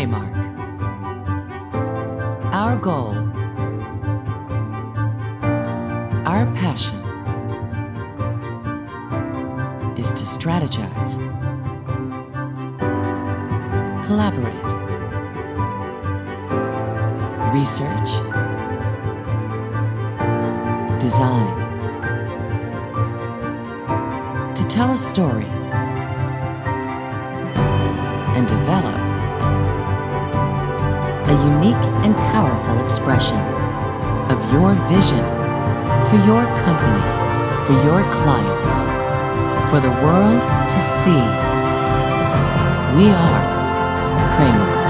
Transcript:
Craimark. Our goal, our passion, is to strategize, collaborate, research, design, to tell a story, and develop a unique and powerful expression of your vision for your company, for your clients, for the world to see. We are Craimark.